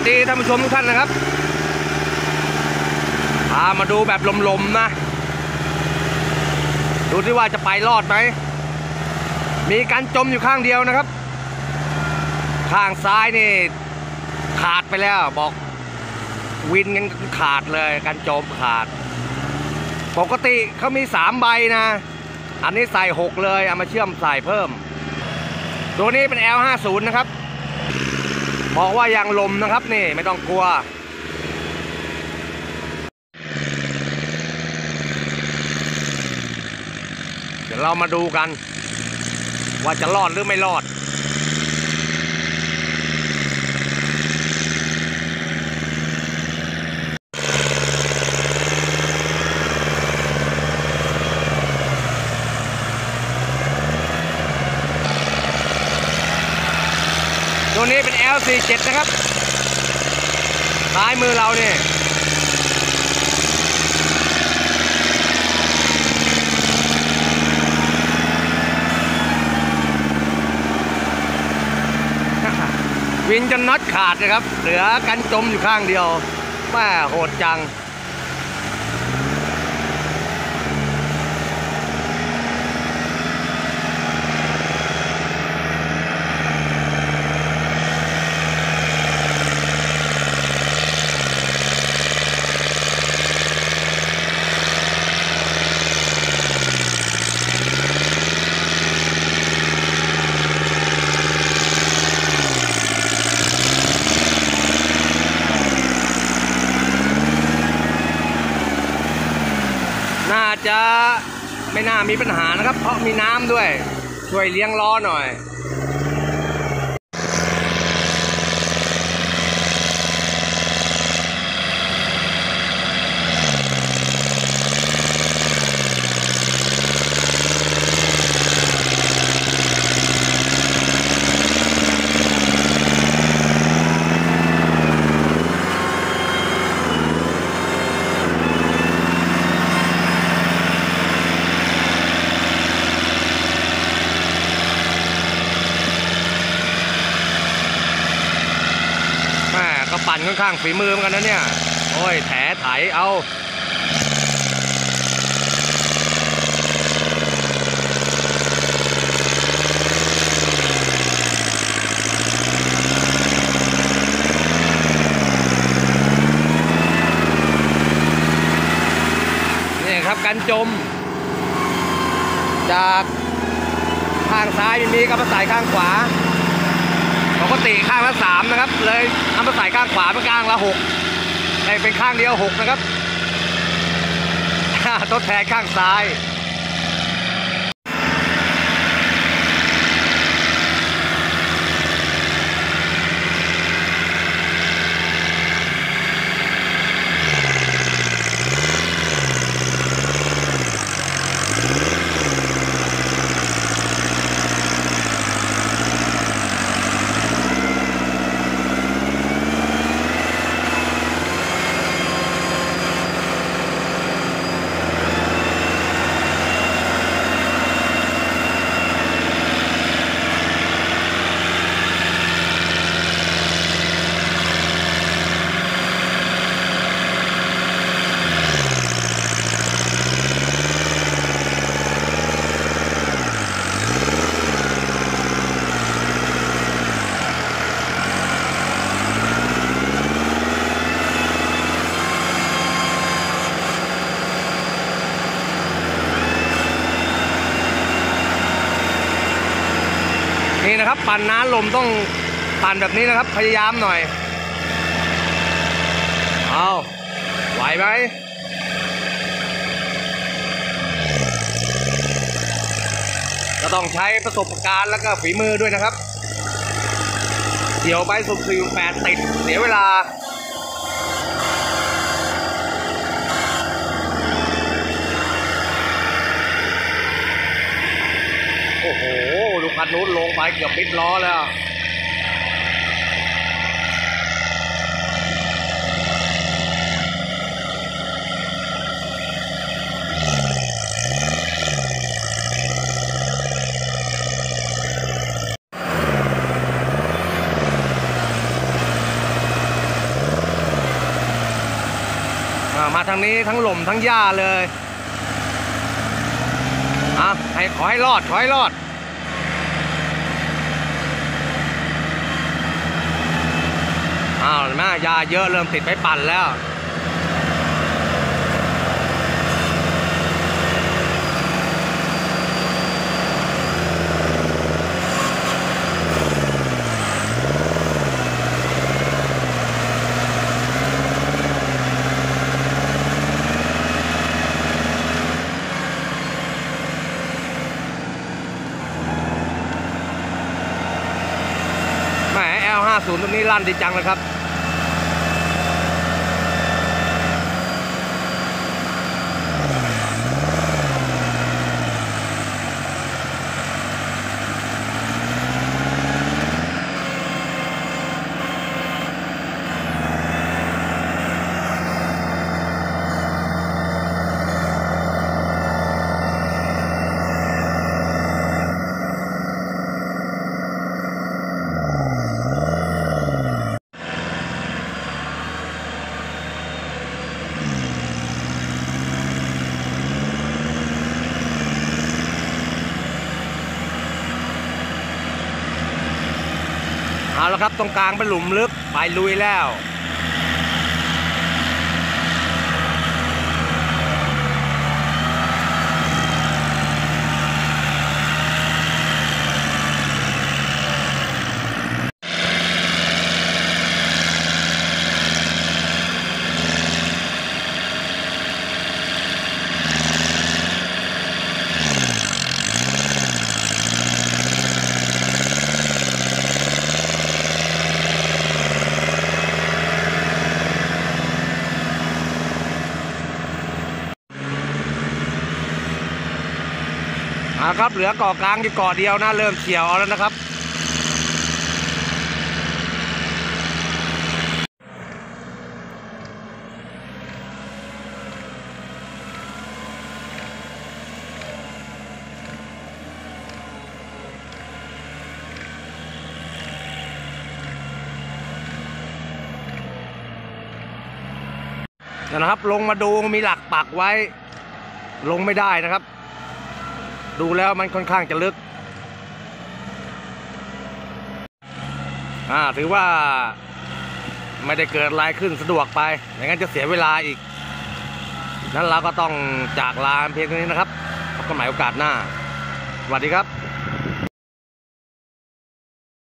ดีท่านผู้ชมทุกท่านนะครับพามาดูแบบลมๆนะดูที่ว่าจะไปรอดไหมมีการจมอยู่ข้างเดียวนะครับข้างซ้ายนี่ขาดไปแล้วบอกวินยังขาดเลยการจมขาดปกติเขามี3ใบนะอันนี้ใส่6เลยเอามาเชื่อมใส่เพิ่มตัวนี้เป็น L50 นะครับบอกว่ายังลมนะครับนี่ไม่ต้องกลัวเดี๋ยวเรามาดูกันว่าจะรอดหรือไม่รอดตัวนี้เป็น L47 นะครับซ้ายมือเราเนี่ยวินจนน็อตขาดนะครับเหลือกันจมอยู่ข้างเดียวแม่โหดจังน่าจะไม่น่ามีปัญหานะครับเพราะมีน้ำด้วยช่วยเลี้ยงล้อหน่อยก็ปั่นค่อนข้างฝีมือเหมือนกันนะเนี่ยโอ้ยแถไถเอานี่ครับการจมจากข้างซ้ายมีก็มาใส่ข้างขวาปกติข้างละ3นะครับเลยเอามาใส่ข้างขวาเป็นข้างละ6ได้เป็นข้างเดียว6นะครับทดแทนข้างซ้ายนี่นะครับปั่นน้ำลมต้องปั่นแบบนี้นะครับพยายามหน่อยเอาไหวไหมก็ต้องใช้ประสบการณ์แล้วก็ฝีมือด้วยนะครับเดี๋ยวไปสุด48ติดเสียเวลาโอ้โหดูคันนู้นลงไปเกือบปิดล้อแล้วทางนี้ทั้งหล่มทั้งหญ้าเลยขอให้รอดขอให้รอดเห็นไหมยาเยอะเริ่มติดไปปั่นแล้วแหม L50 ตัวนี้ลั่นดีจังเลยครับเอาละครับตรงกลางเป็นหลุมลึกไปลุยแล้วครับเหลือเกาะกลางอยู่เกาะเดียวนะเริ่มเขียวแล้วนะครับนะครับลงมาดูมีหลักปักไว้ลงไม่ได้นะครับดูแล้วมันค่อนข้างจะลึกถือว่าไม่ได้เกิดอะไรขึ้นสะดวกไปอย่างนั้นจะเสียเวลาอีกนั้นเราก็ต้องจากลาเพียงเท่านี้นะครับพบกันใหม่โอกาสหน้าสวัสดีครับ